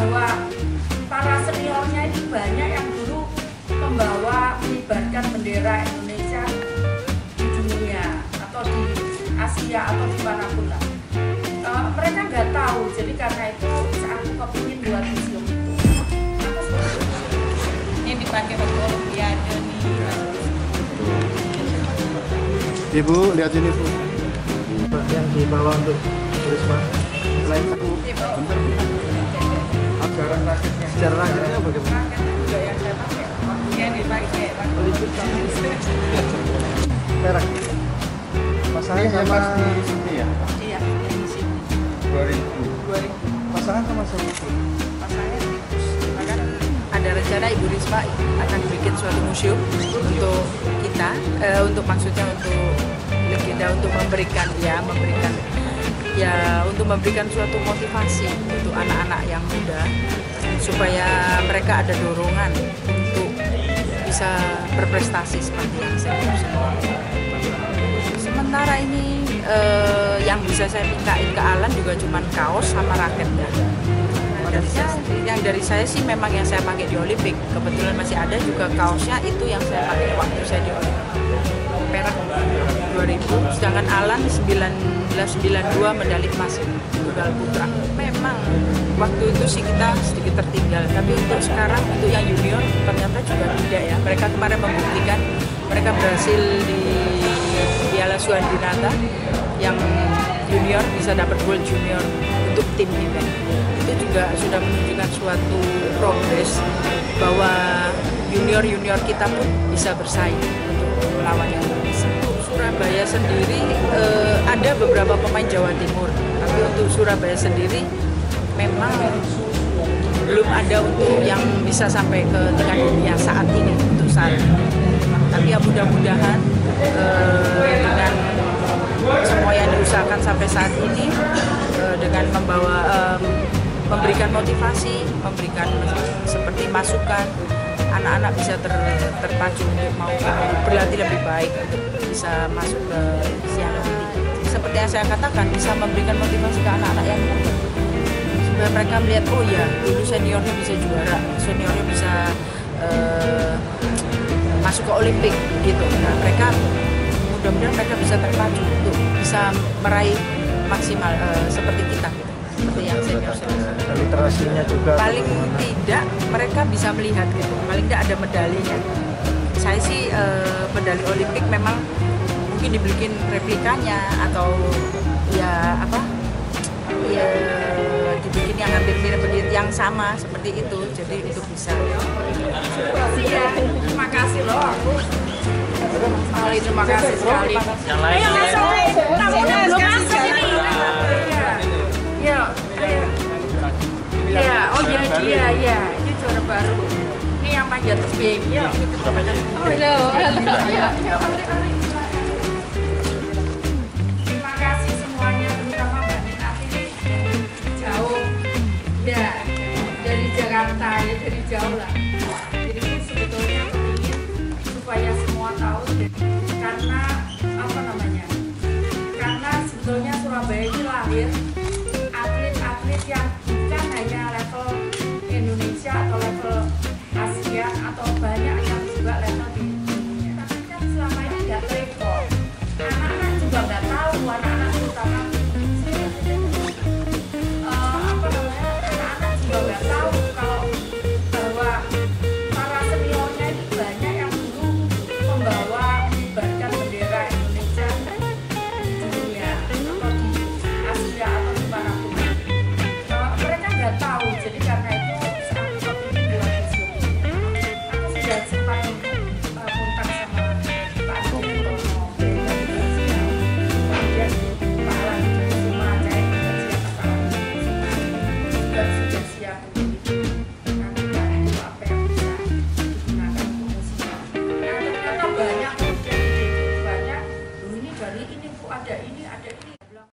bahwa para seniornya ini banyak yang dulu membawa mengibarkan bendera Indonesia di dunia atau di Asia atau di manapun lah. Mereka nggak tahu, jadi karena itu aku kepingin buat museum itu. Ini dipakai untuk Olimpiade nih. Ibu lihat ini Bu, yang dibawa untuk Risma. Selain satu, sejarah raketnya. Sejarah raketnya bagaimana? Raketnya juga yang saya pakai. Yang dipakai. Perak. Pasangan sama di sini ya? Iya, di sini. 2000. Pasangan sama Pasangan Tikus. Bahkan ada rencana Ibu Risma akan bikin suatu museum untuk kita, untuk maksudnya untuk legenda, untuk memberikan suatu motivasi untuk anak-anak yang muda supaya mereka ada dorongan untuk bisa berprestasi seperti yang saya lakukan. Sementara ini yang bisa saya mintain ke Alan juga cuma kaos sama raketnya. Yang dari saya sih memang yang saya pakai di Olimpik. Kebetulan masih ada juga kaosnya itu yang saya pakai waktu saya di Olimpik. Perak 2000, sedangkan Alan 1992 medali emas tunggal putra. Memang waktu itu sih kita sedikit tertinggal, tapi untuk sekarang untuk yang junior ternyata juga tidak ya. Mereka kemarin membuktikan mereka berhasil di Piala Suhandinata yang junior bisa dapat World Junior untuk tim event. Itu juga sudah menunjukkan suatu progres bahwa junior kita pun bisa bersaing untuk melawan yang lebih besar. Surabaya sendiri ada beberapa pemain Jawa Timur, tapi untuk Surabaya sendiri memang belum ada untuk yang bisa sampai ke tingkat dunia saat ini untuk saat ini. Tapi ya mudah-mudahan dengan semua yang diusahakan sampai saat ini dengan memberikan motivasi, memberikan seperti masukan, anak-anak bisa terpacu untuk mau berlatih lebih baik, untuk bisa masuk ke usia lebih tinggi. Seperti yang saya katakan, bisa memberikan motivasi ke anak-anak yang muda supaya mereka melihat, oh ya dulu seniornya bisa juara, seniornya bisa masuk ke Olimpik gitu. Nah, mereka mudah-mudahan mereka bisa terpacu untuk bisa meraih maksimal seperti kita gitu. Seperti yang senior. Literasinya juga. Paling tidak mereka bisa melihat gitu. Paling tidak ada medalinya. Saya sih medali Olimpik memang mungkin dibikin replikanya atau ya apa? Ya dibikin yang hampir mirip yang sama seperti itu. Jadi itu bisa. Iya, terima kasih loh aku. Terima kasih sekali. Yang lain. Ayo masuk. Tamunya belum masuk ini. Iya, oh iya, ini juara baru. Ini yang panjat tebing. Ya, terima kasih semuanya, terutama Mbak Ninati ini jauh, ya dari Jakarta ya, dari jauh lah.